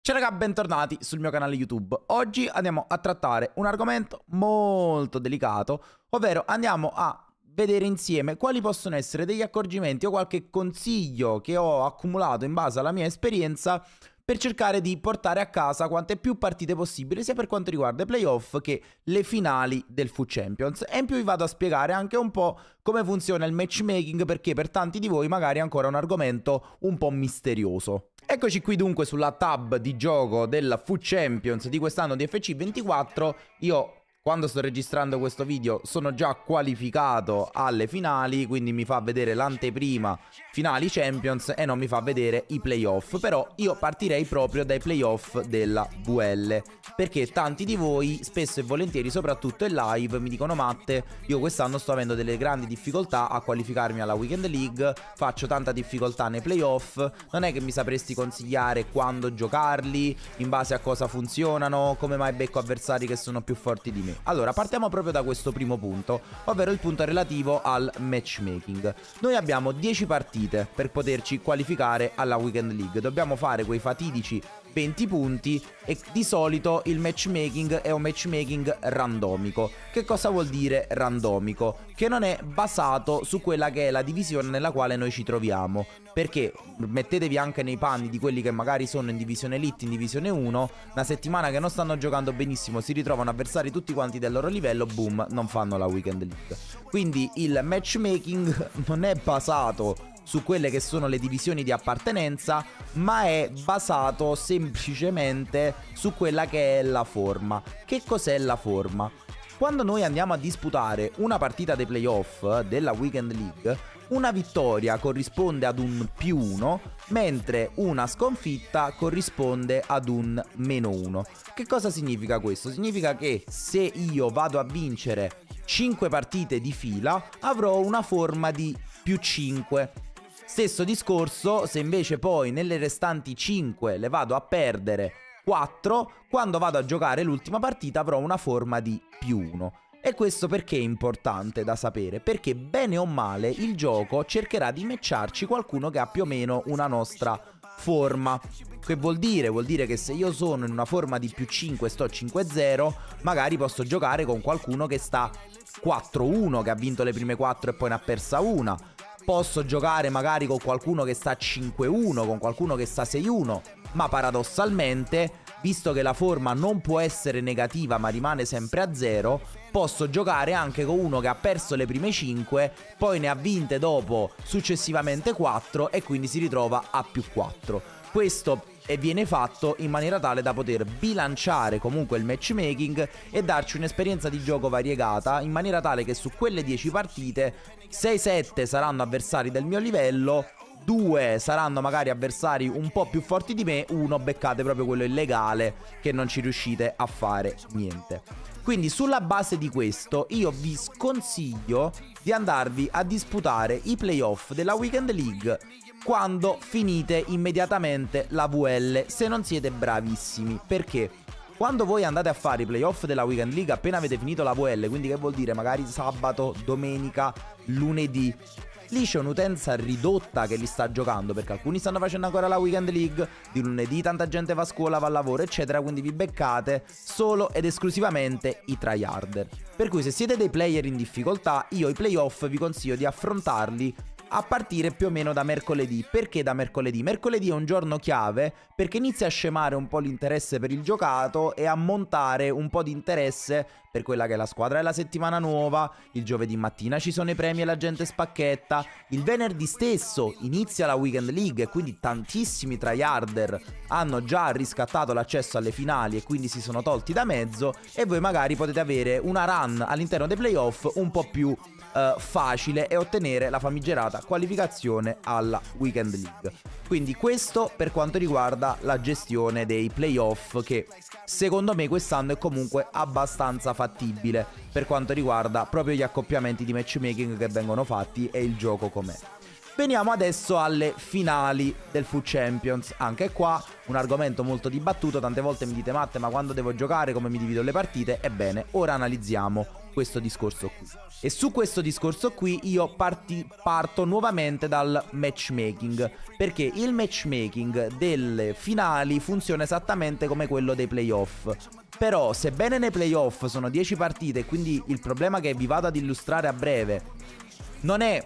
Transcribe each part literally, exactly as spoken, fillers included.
Ciao raga, bentornati sul mio canale YouTube. Oggi andiamo a trattare un argomento molto delicato, ovvero andiamo a vedere insieme quali possono essere degli accorgimenti o qualche consiglio che ho accumulato in base alla mia esperienza per cercare di portare a casa quante più partite possibili, sia per quanto riguarda i playoff che le finali del FUT Champions. E in più vi vado a spiegare anche un po' come funziona il matchmaking, perché per tanti di voi magari è ancora un argomento un po' misterioso. Eccoci qui dunque sulla tab di gioco del FUT Champions di quest'anno di F C ventiquattro. Io, quando sto registrando questo video, sono già qualificato alle finali, quindi mi fa vedere l'anteprima finali Champions e non mi fa vedere i playoff. Però io partirei proprio dai playoff della V L, perché tanti di voi spesso e volentieri, soprattutto in live, mi dicono: Matte, io quest'anno sto avendo delle grandi difficoltà a qualificarmi alla Weekend League, faccio tanta difficoltà nei playoff, non è che mi sapresti consigliare quando giocarli, in base a cosa funzionano, come mai becco avversari che sono più forti di me? Allora, partiamo proprio da questo primo punto, ovvero il punto relativo al matchmaking. Noi abbiamo dieci partite per poterci qualificare alla Weekend League. Dobbiamo fare quei fatidici venti punti e di solito il matchmaking è un matchmaking randomico. Che cosa vuol dire randomico? Che non è basato su quella che è la divisione nella quale noi ci troviamo, perché mettetevi anche nei panni di quelli che magari sono in divisione elite, in divisione uno, una settimana che non stanno giocando benissimo, si ritrovano avversari tutti quanti del loro livello, boom, non fanno la Weekend League. Quindi il matchmaking non è basato su quelle che sono le divisioni di appartenenza, ma è basato semplicemente su quella che è la forma. Che cos'è la forma? Quando noi andiamo a disputare una partita dei playoff della Weekend League, una vittoria corrisponde ad un più uno, mentre una sconfitta corrisponde ad un meno uno. Che cosa significa questo? Significa che se io vado a vincere cinque partite di fila, avrò una forma di più cinque. Stesso discorso se invece poi nelle restanti cinque le vado a perdere quattro, quando vado a giocare l'ultima partita avrò una forma di più uno. E questo perché è importante da sapere? Perché bene o male il gioco cercherà di matcharci qualcuno che ha più o meno una nostra forma. Che vuol dire? Vuol dire che se io sono in una forma di più cinque, sto cinque zero, magari posso giocare con qualcuno che sta quattro uno, che ha vinto le prime quattro e poi ne ha persa una. Posso giocare magari con qualcuno che sta cinque uno, con qualcuno che sta sei uno, ma paradossalmente, visto che la forma non può essere negativa ma rimane sempre a zero, posso giocare anche con uno che ha perso le prime cinque, poi ne ha vinte dopo successivamente quattro e quindi si ritrova a più quattro. Questo e viene fatto in maniera tale da poter bilanciare comunque il matchmaking e darci un'esperienza di gioco variegata, in maniera tale che su quelle dieci partite sei sette saranno avversari del mio livello, due saranno magari avversari un po' più forti di me, uno beccate proprio quello illegale che non ci riuscite a fare niente. Quindi sulla base di questo io vi sconsiglio di andarvi a disputare i playoff della Weekend League quando finite immediatamente la V L, se non siete bravissimi. Perché quando voi andate a fare i playoff della Weekend League appena avete finito la V L, quindi che vuol dire magari sabato, domenica, lunedì, lì c'è un'utenza ridotta che li sta giocando, perché alcuni stanno facendo ancora la Weekend League, di lunedì tanta gente va a scuola, va al lavoro eccetera, quindi vi beccate solo ed esclusivamente i tryharder. Per cui se siete dei player in difficoltà, io i playoff vi consiglio di affrontarli a partire più o meno da mercoledì. Perché da mercoledì? Mercoledì è un giorno chiave perché inizia a scemare un po' l'interesse per il giocato e a montare un po' di interesse per quella che è la squadra della settimana nuova. Il giovedì mattina ci sono i premi e la gente spacchetta. Il venerdì stesso inizia la Weekend League e quindi tantissimi tryharder hanno già riscattato l'accesso alle finali e quindi si sono tolti da mezzo, e voi magari potete avere una run all'interno dei playoff un po' più Uh, facile e ottenere la famigerata qualificazione alla Weekend League. Quindi questo per quanto riguarda la gestione dei playoff, che secondo me quest'anno è comunque abbastanza fattibile per quanto riguarda proprio gli accoppiamenti di matchmaking che vengono fatti e il gioco com'è. Veniamo adesso alle finali del FUT Champions. Anche qua un argomento molto dibattuto. Tante volte mi dite: Matte, ma quando devo giocare, come mi divido le partite? Ebbene, ora analizziamo questo discorso qui. E su questo discorso qui io parti, parto nuovamente dal matchmaking, perché il matchmaking delle finali funziona esattamente come quello dei playoff. Però sebbene nei playoff sono dieci partite e quindi il problema che vi vado ad illustrare a breve non è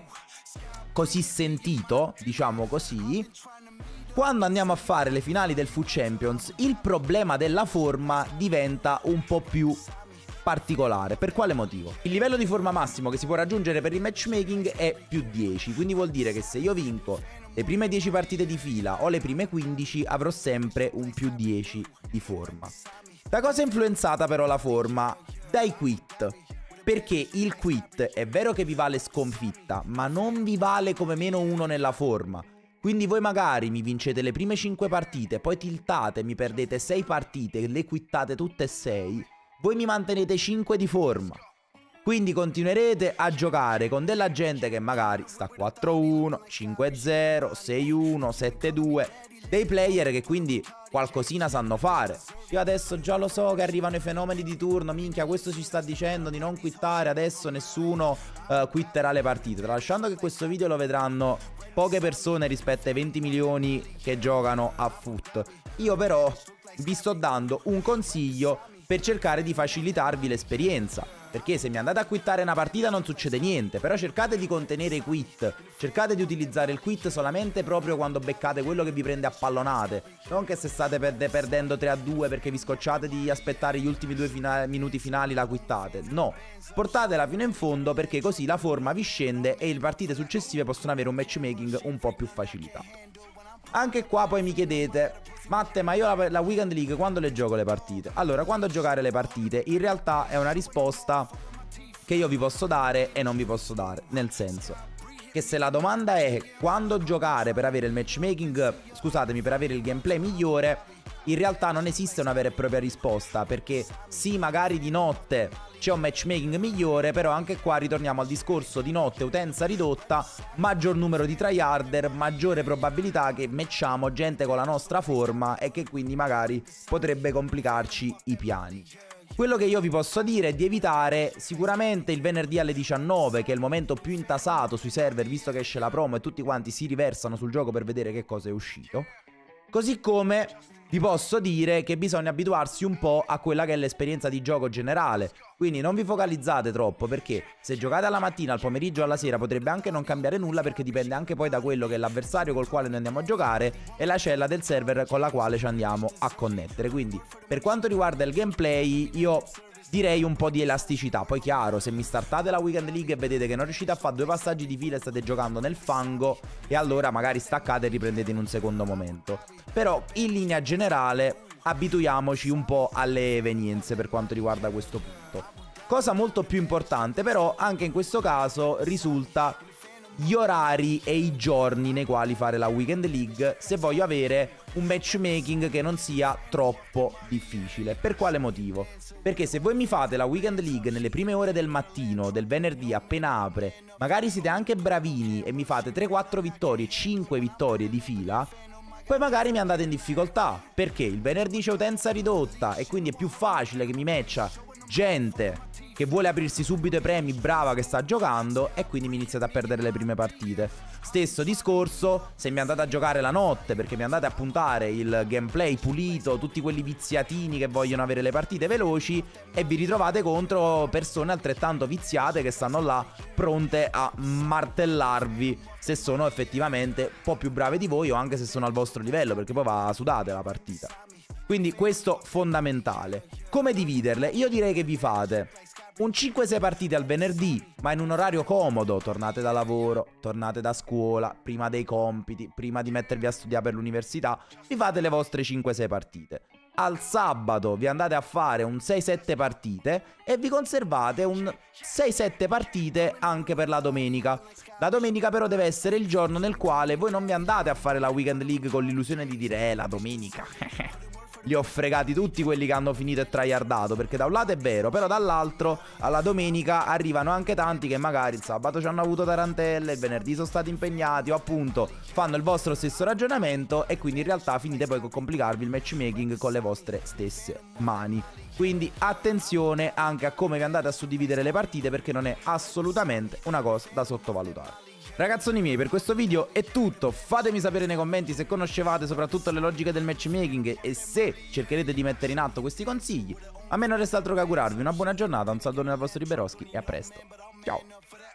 così sentito, diciamo così, quando andiamo a fare le finali del Food Champions il problema della forma diventa un po' più particolare. Per quale motivo? Il livello di forma massimo che si può raggiungere per il matchmaking è più dieci, quindi vuol dire che se io vinco le prime dieci partite di fila o le prime quindici avrò sempre un più dieci di forma. Da cosa è influenzata però la forma? Dai quit. Perché il quit è vero che vi vale sconfitta, ma non vi vale come meno uno nella forma. Quindi voi magari mi vincete le prime cinque partite, poi tiltate, mi perdete sei partite, le quittate tutte e sei, voi mi mantenete cinque di forma. Quindi continuerete a giocare con della gente che magari sta quattro uno, cinque zero, sei uno, sette due, dei player che quindi qualcosina sanno fare. Io adesso già lo so che arrivano i fenomeni di turno, minchia, questo ci sta dicendo di non quittare, adesso nessuno uh, quitterà le partite. Tralasciando che questo video lo vedranno poche persone rispetto ai venti milioni che giocano a foot, io però vi sto dando un consiglio per cercare di facilitarvi l'esperienza, perché se mi andate a quittare una partita non succede niente, però cercate di contenere i quit, cercate di utilizzare il quit solamente proprio quando beccate quello che vi prende a pallonate, non che se state perde perdendo tre a due perché vi scocciate di aspettare gli ultimi due fina minuti finali la quittate, no, portatela fino in fondo perché così la forma vi scende e le partite successive possono avere un matchmaking un po' più facilitato. Anche qua poi mi chiedete: Matte, ma io la, la Weekend League quando le gioco le partite? Allora, quando giocare le partite in realtà è una risposta che io vi posso dare e non vi posso dare. Nel senso che se la domanda è quando giocare per avere il matchmaking, scusatemi, per avere il gameplay migliore, in realtà non esiste una vera e propria risposta, perché sì, magari di notte c'è un matchmaking migliore, però anche qua ritorniamo al discorso di notte, utenza ridotta, maggior numero di tryharder, maggiore probabilità che matchiamo gente con la nostra forma e che quindi magari potrebbe complicarci i piani. Quello che io vi posso dire è di evitare sicuramente il venerdì alle diciannove, che è il momento più intasato sui server, visto che esce la promo e tutti quanti si riversano sul gioco per vedere che cosa è uscito. Così come vi posso dire che bisogna abituarsi un po' a quella che è l'esperienza di gioco generale. Quindi non vi focalizzate troppo, perché se giocate alla mattina, al pomeriggio o alla sera potrebbe anche non cambiare nulla, perché dipende anche poi da quello che è l'avversario col quale noi andiamo a giocare e la cella del server con la quale ci andiamo a connettere. Quindi per quanto riguarda il gameplay io direi un po' di elasticità. Poi chiaro, se mi startate la Weekend League e vedete che non riuscite a fare due passaggi di fila e state giocando nel fango, e allora magari staccate e riprendete in un secondo momento. Però in linea generale abituiamoci un po' alle evenienze per quanto riguarda questo punto. Cosa molto più importante però anche in questo caso risulta gli orari e i giorni nei quali fare la Weekend League, se voglio avere un matchmaking che non sia troppo difficile. Per quale motivo? Perché se voi mi fate la Weekend League nelle prime ore del mattino, del venerdì appena apre, magari siete anche bravini e mi fate tre quattro vittorie, cinque vittorie di fila, poi magari mi andate in difficoltà, perché il venerdì c'è utenza ridotta e quindi è più facile che mi matcha gente che vuole aprirsi subito i premi, brava, che sta giocando, e quindi mi iniziate a perdere le prime partite. Stesso discorso se mi andate a giocare la notte, perché mi andate a puntare il gameplay pulito, tutti quelli viziatini che vogliono avere le partite veloci, e vi ritrovate contro persone altrettanto viziate che stanno là pronte a martellarvi se sono effettivamente un po' più brave di voi o anche se sono al vostro livello, perché poi va sudate la partita. Quindi questo fondamentale. Come dividerle? Io direi che vi fate un cinque sei partite al venerdì, ma in un orario comodo. Tornate da lavoro, tornate da scuola, prima dei compiti, prima di mettervi a studiare per l'università, vi fate le vostre cinque sei partite. Al sabato vi andate a fare un sei sette partite e vi conservate un sei sette partite anche per la domenica. La domenica però deve essere il giorno nel quale voi non vi andate a fare la Weekend League con l'illusione di dire eh la domenica li ho fregati tutti quelli che hanno finito e tryhardato, perché da un lato è vero, però dall'altro alla domenica arrivano anche tanti che magari il sabato ci hanno avuto tarantelle, il venerdì sono stati impegnati o appunto fanno il vostro stesso ragionamento e quindi in realtà finite poi con complicarvi il matchmaking con le vostre stesse mani. Quindi attenzione anche a come vi andate a suddividere le partite, perché non è assolutamente una cosa da sottovalutare. Ragazzoni miei, per questo video è tutto. Fatemi sapere nei commenti se conoscevate soprattutto le logiche del matchmaking e se cercherete di mettere in atto questi consigli. A me non resta altro che augurarvi una buona giornata, un salutone dal vostro Liberoschi e a presto. Ciao!